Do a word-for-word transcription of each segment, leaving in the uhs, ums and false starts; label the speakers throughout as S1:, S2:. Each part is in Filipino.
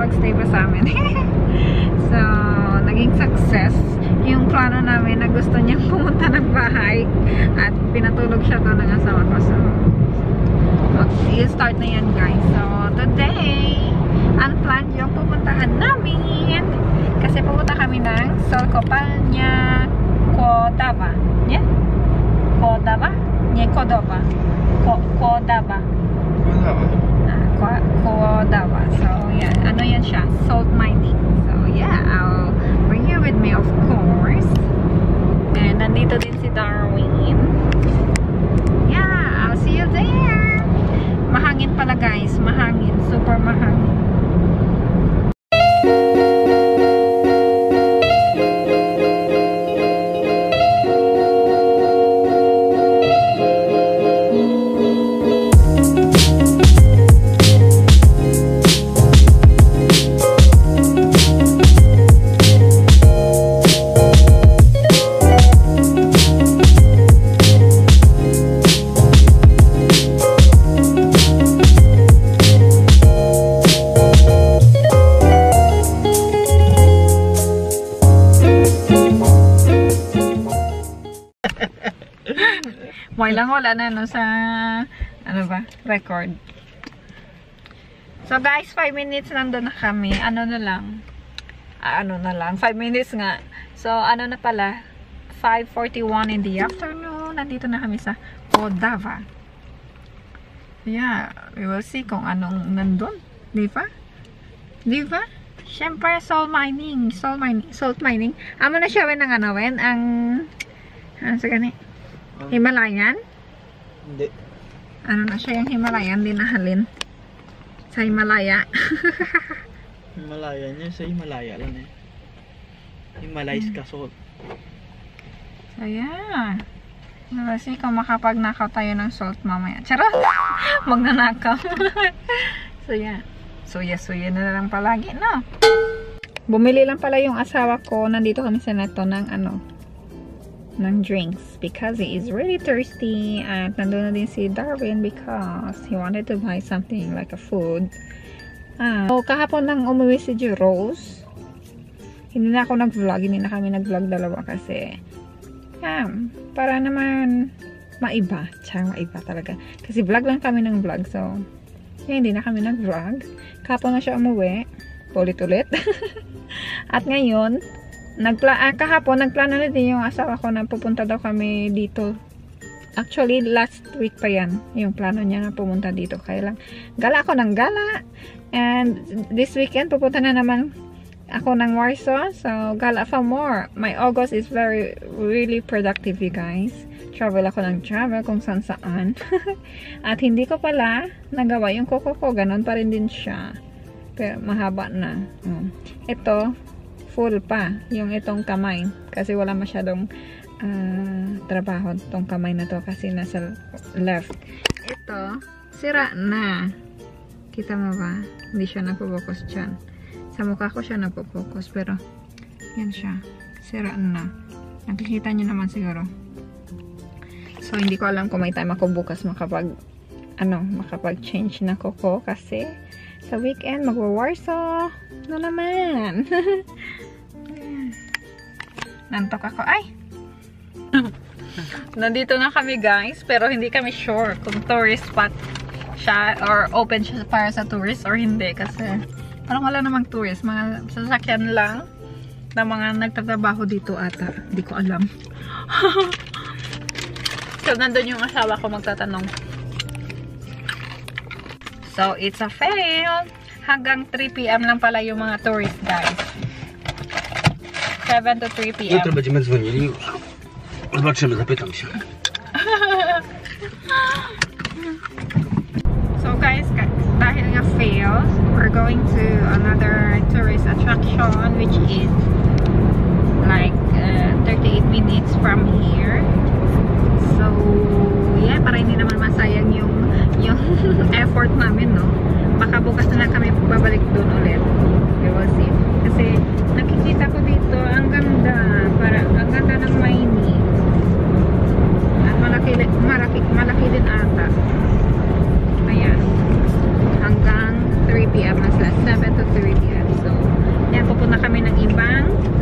S1: nagstay pa sa amin. So, naging success yung plano namin na gusto niyang pumunta ng bahay at pinatulog siya doon ng asawa ko. So, i-start na yan guys. So, today, unplanned yung pupuntahan namin kasi pupunta kami ng Solcopalnia Cordova. Yeah? Cordova? Nie, Cordova. Cordova. Ah, Cordova. So, yeah. Ano yan siya? Salt mining. So, yeah. I'll bring you with me, of course. And nandito din si Darwin. Yeah. I'll see you there. Mahangin pala guys. Mahangin. Super mahangin. May lang wala na no sa ano ba, record. So guys, five minutes nandun na kami. Ano na lang? Ah, ano na lang? five minutes nga. So ano na pala? five forty-one in the afternoon. Nandito na kami sa Cordova. Yeah, we will see kung anong nandun. Di ba? Di ba? Siyempre, salt mining. Salt mining. Salt mining. Amo na siya wen ang ano wen? Ang ano sa gani? Himalayan?
S2: Hindi.
S1: Ano na siya yung Himalayan? Dinahalin. Sa Himalaya.
S2: Himalaya niya. Sa Himalaya lang eh. Himalayas ka salt.
S1: So yeah. Kasi kung makapagnakaw tayo ng salt mamaya. Charot! Magnanakaw. So yeah. So yeah, so yun na lang palagi, no? Bumili lang pala yung asawa ko. Nandito kami sa neto ng ano, ng drinks because he is really thirsty, at nandun na din si Darwin because he wanted to buy something like a food. Ah, so kahapon nang umuwi si Rose, hindi na ako nag-vlog, hindi na kami nag-vlog dalawa kasi yeah, para naman maiba, tsaka maiba talaga kasi vlog lang kami ng vlog. So yeah, hindi na kami nag-vlog. Kahapon na siya umuwi ulit-ulit. At ngayon Nagpla ah, kahapon, nagplano na din yung asawa ko na pupunta daw kami dito. Actually, last week pa yan. Yung plano niya na pumunta dito. Kaya lang, gala ako ng gala. And this weekend, pupunta na naman ako ng Warsaw. So, gala for more. My August is very, really productive, you guys. Travel ako ng travel kung saan saan. At hindi ko pala nagawa yung kuko ko. Ganon pa rin din siya. Pero mahaba na. Um, ito, full pa yung itong kamay kasi wala masyadong uh, trabaho itong kamay na to kasi nasa left. Ito sira na, kita mo ba? Hindi siya nagpo-focus dyan. Sa mukha ko siya nagpo-focus pero yan siya, sira na. Nakikita nyo naman siguro. So hindi ko alam kung may time ako bukas makapag ano, makapag change na kuko kasi sa weekend magwa-Warsaw na naman. Nantok ako. Ay! Nandito na kami guys, pero hindi kami sure kung tourist spot siya or open siya para sa tourist or hindi kasi parang wala namang tourist, mga sasakyan lang na mga nagtatrabaho dito ata. Hindi ko alam. So nandun yung asawa ko magtatanong. So it's a fail. Hanggang three p m lang pala yung mga tourist guys. seven to three p m
S2: Jutro będziemy dzwonili już. Zobaczymy, zapytam się.
S1: So guys, dahil nga fail, we're going to another tourist attraction which is like uh, thirty-eight minutes from here. So yeah, para hindi naman masayang yung yung effort namin, no? Baka bukas na lang kami babalik doon ulit. We will see. Kasi nakikita ko dito, ang ganda. Para, ang ganda ng mining. At malaki, malaki, malaki din ata. Ayan. Hanggang three p m as well. seven to three p m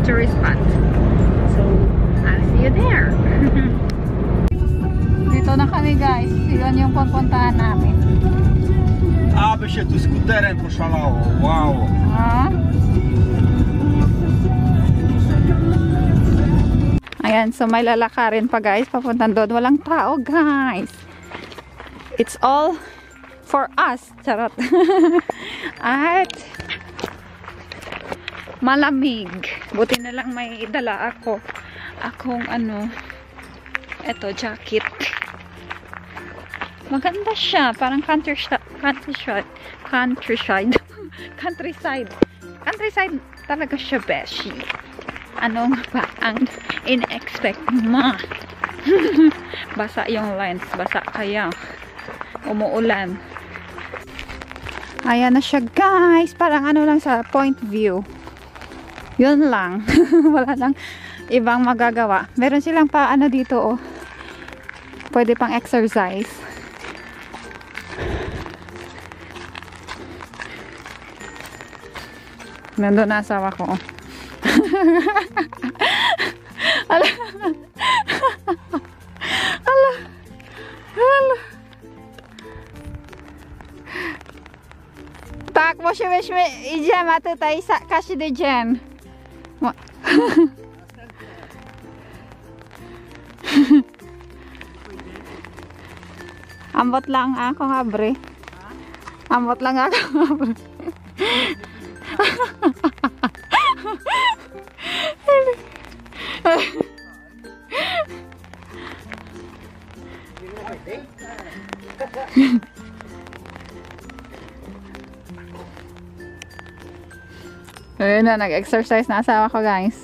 S1: tourist spot. So, I'll see you there. Dito na kami guys. Yun yung pupuntahan namin.
S2: Aby się tu skuterem poszalało. Wow.
S1: Ah. Ayan, so may lalakarin pa guys. Papuntan doon. Walang tao guys. It's all for us. Charot. At malamig. Buti na lang may dala ako. Akong ano, eto, jacket. Maganda siya. Parang countryside. Countryside. Countryside. Countryside. Countryside talaga siya, beshi. Ano nga ba ang in-expect mo? Basa yung lens. Basa kaya. Umuulan. Ayan na siya, guys. Parang ano lang sa point view. Yun lang. Wala lang ibang magagawa. Meron silang pa ano dito, oh. Pwede pang exercise. Nandun na asawa ko. Ala. Ala. Ala. Tak, musimy idziemy tutaj każdy dzień. Ambot lang ako, habre. Ambot lang ako, habre. Ayun na, nag-exercise na asawa ko, guys.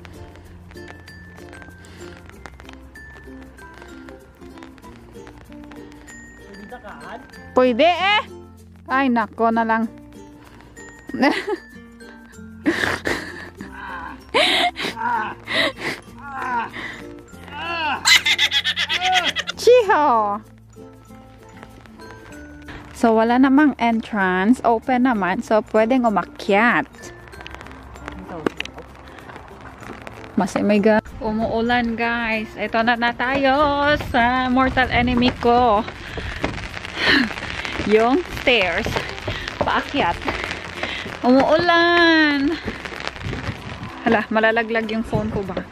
S1: Pwede eh. Ay, nako na lang. Chiho. So, wala namang entrance. Open naman. So, pwedeng umakyat. Mas may ga. Umuulan, guys. Ito na na tayo sa mortal enemy ko. Yung stairs. Paakyat. Umuulan. Hala, malalaglag yung phone ko ba?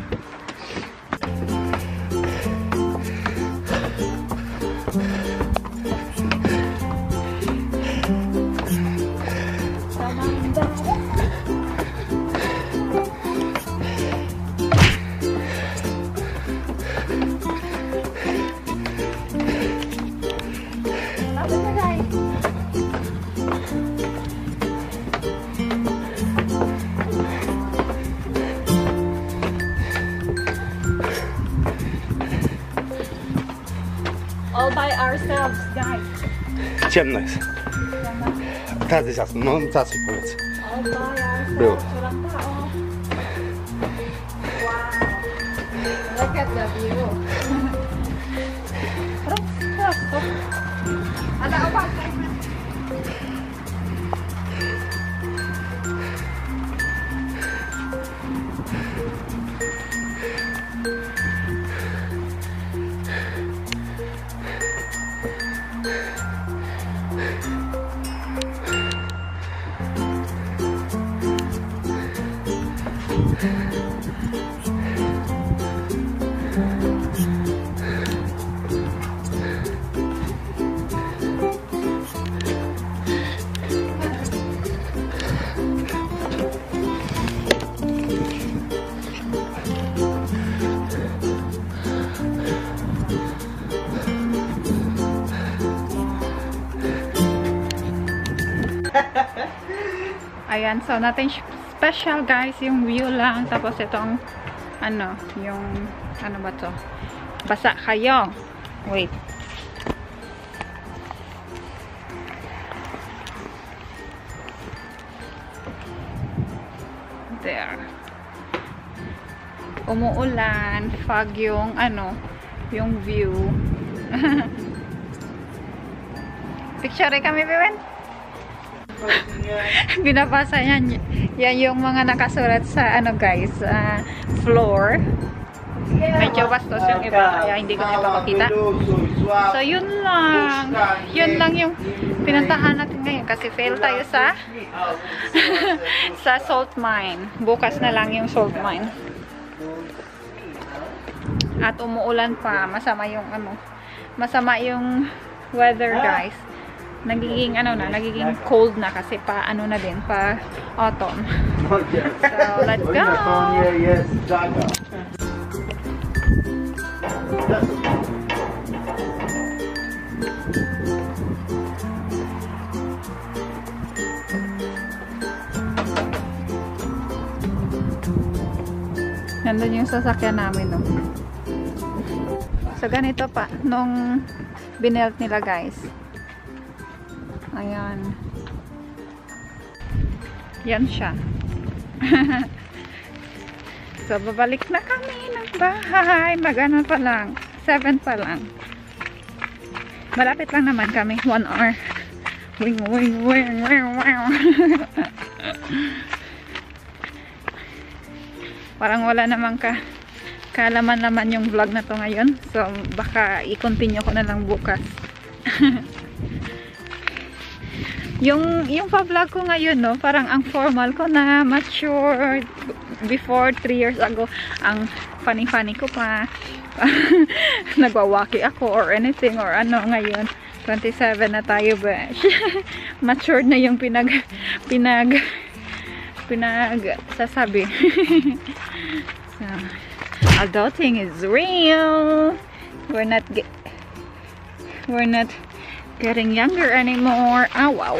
S1: All by ourselves, guys.
S2: Ciemno jest. Teraz jest jasno. No, zaraz mi powiedz.
S1: All by ourselves.
S2: Było.
S1: Wow. Look at the view. Ada apa? Ayan, so natin special guys yung view lang. Tapos itong ano, yung ano ba to? Basa kayo. Wait. There. Umuulan, fog yung ano, yung view. Picture kami, Biwen. Binabasa niya Yan yung mga nakasulat sa ano guys, uh, floor. Medyo bastos yung iba, kaya hindi ko na ipapakita. So, yun lang. Yun lang yung pinuntahan natin ngayon kasi fail tayo sa sa salt mine. Bukas na lang yung salt mine. At umuulan pa. Masama yung ano, masama yung weather guys. Nagiging ano na, nagiging cold na kasi pa ano na din, pa autumn. So, let's go! Nandun yung sasakyan namin, no? So, ganito pa nung binelt nila, guys. Ayan. Yan siya. So, babalik na kami ng bahay. Mag-ano pa lang. seven pa lang. Malapit lang naman kami. one hour. Wing, wing, wing, wing, wing. Parang wala namang ka kaalaman naman yung vlog na to ngayon. So, baka i-continue ko na lang bukas. yung yung pa-vlog ko ngayon, no, parang ang formal ko na, mature. Before, three years ago, ang funny-funny ko pa. Nagwawaki ako or anything or ano. Ngayon, twenty-seven na tayo, besh. Matured na yung pinag pinag pinag sasabi. So, adulting is real. We're not get we're not getting younger anymore. Ah, wow.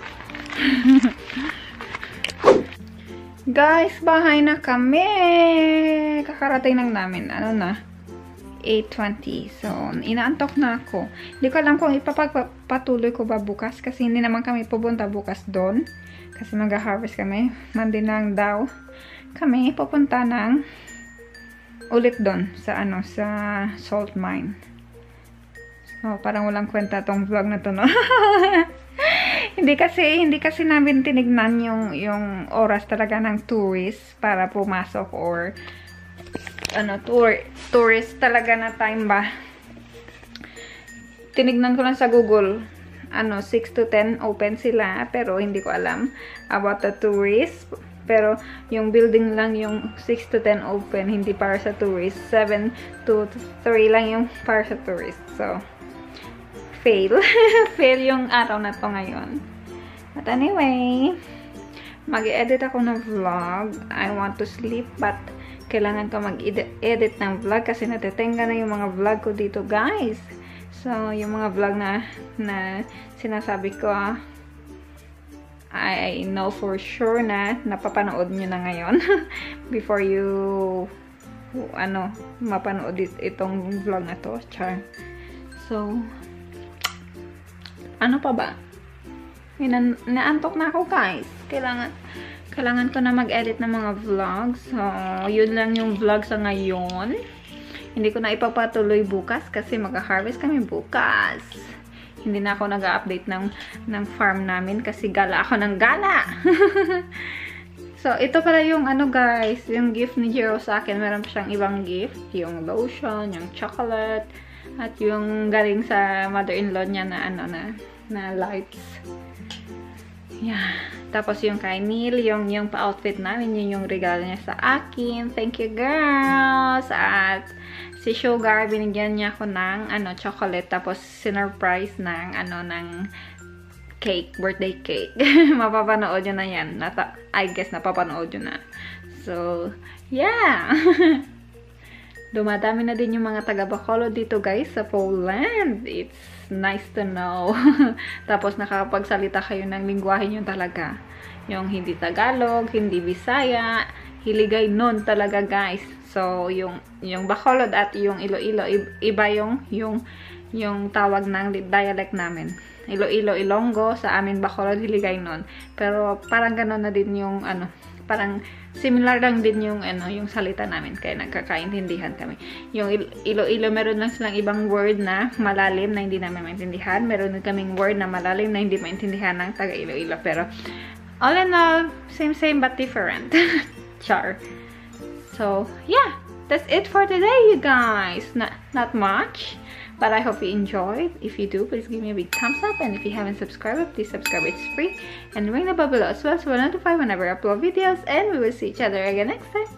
S1: Guys, bahay na kami. Kakarating lang namin. Ano na? eight twenty. So, inaantok na ako. Hindi ko alam kung ipapagpatuloy ko ba bukas. Kasi hindi naman kami pupunta bukas doon. Kasi mag-harvest kami. Monday lang daw. Kami pupunta ng ulit doon. Sa ano, sa salt mine. So, parang walang kwenta tong vlog na to, no? Hindi kasi, hindi kasi namin tinignan yung, yung oras talaga ng tourist para pumasok or ano, tour, tourist talaga na time ba. Tinignan ko lang sa Google, ano, six to ten open sila, pero hindi ko alam about the tourist. Pero yung building lang yung six to ten open, hindi para sa tourist. seven to three lang yung para sa tourist. So, fail. Fail yung araw na to ngayon. But anyway, mag-edit ako ng vlog. I want to sleep but kailangan ko mag-edit ng vlog kasi natetenga na yung mga vlog ko dito, guys. So, yung mga vlog na, na sinasabi ko, I know for sure na napapanood nyo na ngayon before you ano, mapanood itong vlog na to. Char. So, ano pa ba? Na naantok na ako, guys. Kailangan kailangan ko na mag-edit ng mga vlogs. So, yun lang yung vlog sa ngayon. Hindi ko na ipapatuloy bukas kasi mag-harvest kami bukas. Hindi na ako nag-update ng ng farm namin kasi gala ako ng gala. So, ito pala yung ano, guys, yung gift ni Jero sa akin. Meron pa siyang ibang gift, yung lotion, yung chocolate, at yung galing sa mother-in-law niya na ano na na lights. Yeah. Tapos yung kay Neil, yung, yung pa-outfit namin, yun yung regalo niya sa akin. Thank you, girls! At si Sugar, binigyan niya ako ng ano, chocolate. Tapos sinurprise ng ano, ng cake, birthday cake. Mapapanood yun na yan. Nata I guess napapanood yun na. So, yeah! Dumadami na din yung mga taga-Bacolod dito, guys, sa Poland. It's nice to know. Tapos nakakapagsalita kayo ng lingwahe nyo talaga. Yung hindi Tagalog, hindi Bisaya, Hiligay nun talaga, guys. So, yung yung Bacolod at yung Iloilo, iba yung yung yung tawag ng dialect namin. Iloilo, Ilonggo, sa amin Bacolod, Hiligay nun. Pero parang gano'n na din yung ano, parang similar lang din yung ano, yung salita namin, kaya nagkakaintindihan kami. Yung Iloilo, meron lang silang ibang word na malalim na hindi namin maintindihan. Meron din kaming word na malalim na hindi maintindihan ng taga Iloilo. Pero all in all, same same but different. Char. So yeah, that's it for today, you guys. Not not much, but I hope you enjoyed. If you do, please give me a big thumbs up, and if you haven't subscribed, please subscribe. It's free, and ring the bell below as well so we're notified whenever I upload videos. And we will see each other again next time.